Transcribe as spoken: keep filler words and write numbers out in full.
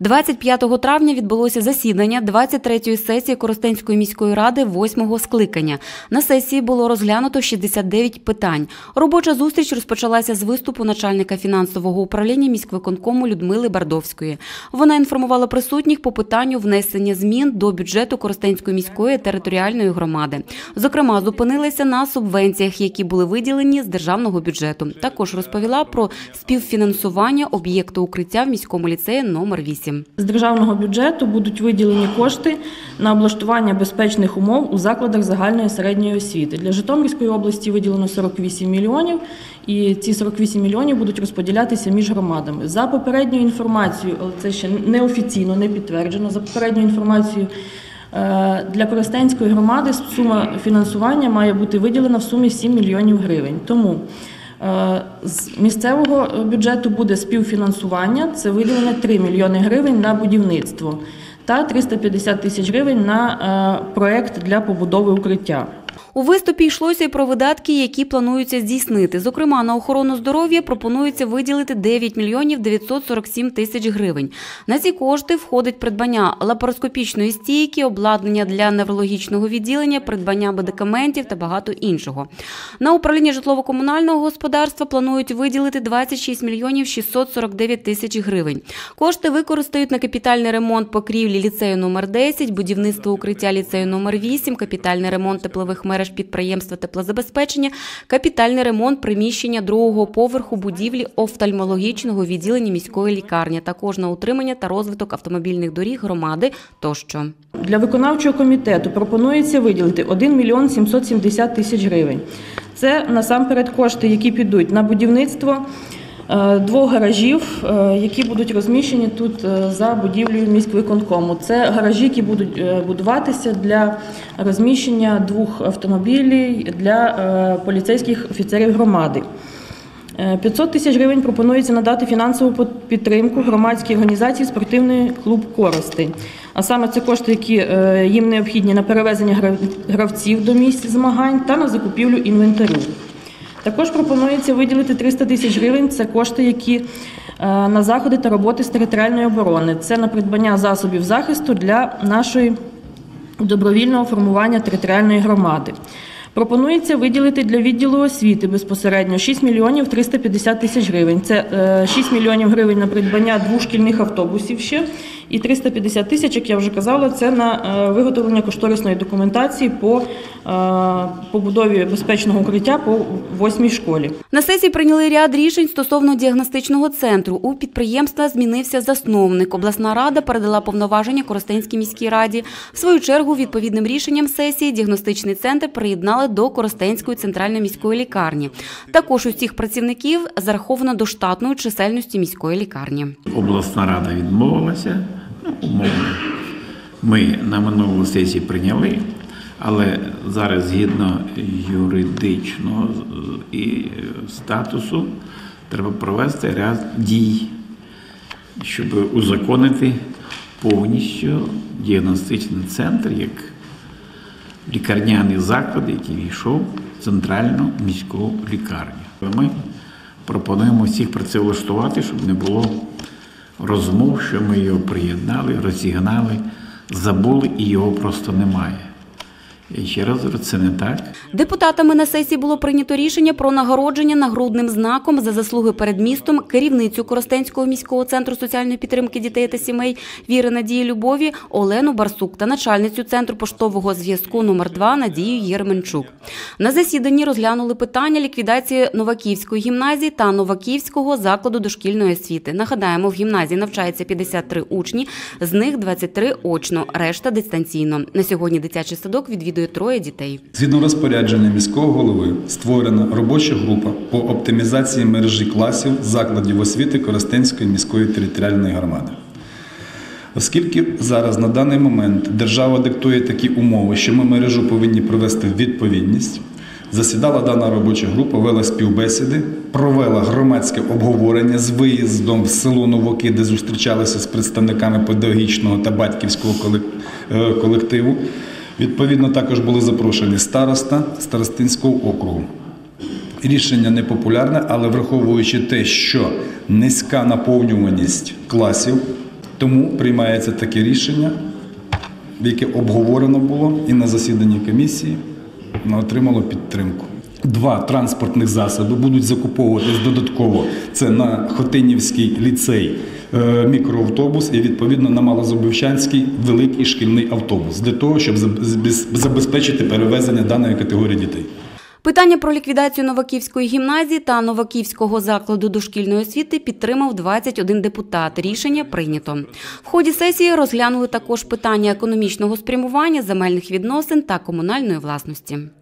двадцять п'ятого травня відбулося засідання двадцять третьої сесії Коростенської міської ради восьмого скликання. На сесії було розглянуто шістдесят дев'ять питань. Робоча зустріч розпочалася з виступу начальника фінансового управління міськвиконкому Людмили Бардовської. Вона інформувала присутніх по питанню внесення змін до бюджету Коростенської міської територіальної громади. Зокрема, зупинилися на субвенціях, які були виділені з державного бюджету. Також розповіла про співфінансування об'єкту укриття в міському ліцеї номер вісім. З державного бюджету будуть виділені кошти на облаштування безпечних умов у закладах загальної середньої освіти. Для Житомирської області виділено сорок вісім мільйонів, і ці сорок вісім мільйонів будуть розподілятися між громадами. За попередньою інформацією, але це ще неофіційно, не підтверджено, за попередньою інформацією, для Коростенської громади сума фінансування має бути виділена в сумі сім мільйонів гривень. Тому з місцевого бюджету буде співфінансування, це виділено три мільйони гривень на будівництво та триста п'ятдесят тисяч гривень на проєкт для побудови укриття. У виступі йшлося і про видатки, які плануються здійснити. Зокрема, на охорону здоров'я пропонується виділити дев'ять мільйонів дев'ятсот сорок сім тисяч гривень. На ці кошти входить придбання лапароскопічної стійки, обладнання для неврологічного відділення, придбання медикаментів та багато іншого. На управління житлово-комунального господарства планують виділити двадцять шість мільйонів шістсот сорок дев'ять тисяч гривень. Кошти використають на капітальний ремонт покрівлі ліцею номер десять, будівництво укриття ліцею номер вісім, капітальний ремонт теплових мереж підприємства теплозабезпечення, капітальний ремонт приміщення другого поверху будівлі офтальмологічного відділення міської лікарні, також на утримання та розвиток автомобільних доріг громади тощо. Для виконавчого комітету пропонується виділити один мільйон сімсот сімдесят тисяч гривень. Це насамперед кошти, які підуть на будівництво двох гаражів, які будуть розміщені тут за будівлею міськвиконкому. Це гаражі, які будуть будуватися для розміщення двох автомобілів для поліцейських офіцерів громади. п'ятсот тисяч гривень пропонується надати фінансову підтримку громадській організації «Спортивний клуб Коростень». А саме це кошти, які їм необхідні на перевезення гравців до місць змагань та на закупівлю інвентарю. Також пропонується виділити триста тисяч гривень – це кошти, які на заходи та роботи з територіальної оборони. Це на придбання засобів захисту для нашої добровільного формування територіальної громади. Пропонується виділити для відділу освіти безпосередньо шість мільйонів триста п'ятдесят тисяч гривень. Це шість мільйонів гривень на придбання двох шкільних автобусів ще. І триста п'ятдесят тисяч, як я вже казала, це на виготовлення кошторисної документації по побудові безпечного укриття по восьмій школі. На сесії прийняли ряд рішень стосовно діагностичного центру. У підприємства змінився засновник. Обласна рада передала повноваження Коростенській міській раді. В свою чергу, відповідним рішенням сесії, діагностичний центр приєднали до Коростенської центральної міської лікарні. Також усіх працівників зараховано до штатної чисельності міської лікарні. Обласна рада відмовилася. Ну, умовно, ми на минулу сесію прийняли, але зараз згідно юридичного і статусу треба провести ряд дій, щоб узаконити повністю діагностичний центр як лікарняний заклад, який війшов в центральну міську лікарню. Ми пропонуємо всіх працевлаштувати, щоб не було розмов, що ми його приєднали, розігнали, забули і його просто немає. І ще раз говорю, це не так. Депутатами на сесії було прийнято рішення про нагородження нагрудним знаком за заслуги перед містом керівницю Коростенського міського центру соціальної підтримки дітей та сімей Віри, Надії, Любові Олену Барсук та начальницю центру поштового зв'язку номер два Надію Єрменчук. На засіданні розглянули питання ліквідації Новаківської гімназії та Новаківського закладу дошкільної освіти. Нагадаємо, в гімназії навчається п'ятдесят три учні, з них двадцять три очно, решта дистанційно. На сьогодні дитячий садок відвідує троє дітей. Згідно розпорядження міського голови створена робоча група по оптимізації мережі класів закладів освіти Коростенської міської територіальної громади. Оскільки зараз на даний момент держава диктує такі умови, що ми мережу повинні привести в відповідність, засідала дана робоча група, вела співбесіди, провела громадське обговорення з виїздом в село Новаки, де зустрічалися з представниками педагогічного та батьківського колективу. Відповідно, також були запрошені староста Старостинського округу. Рішення непопулярне, але враховуючи те, що низька наповнюваність класів, Тому приймається таке рішення, яке обговорено було і на засіданні комісії отримало підтримку. Два транспортних засоби будуть закуповуватись додатково. Це на Хотинівський ліцей мікроавтобус і, відповідно, на Малозубівчанський великий шкільний автобус, для того, щоб забезпечити перевезення даної категорії дітей. Питання про ліквідацію Новаківської гімназії та Новаківського закладу дошкільної освіти підтримав двадцять один депутат. Рішення прийнято. В ході сесії розглянули також питання економічного спрямування, земельних відносин та комунальної власності.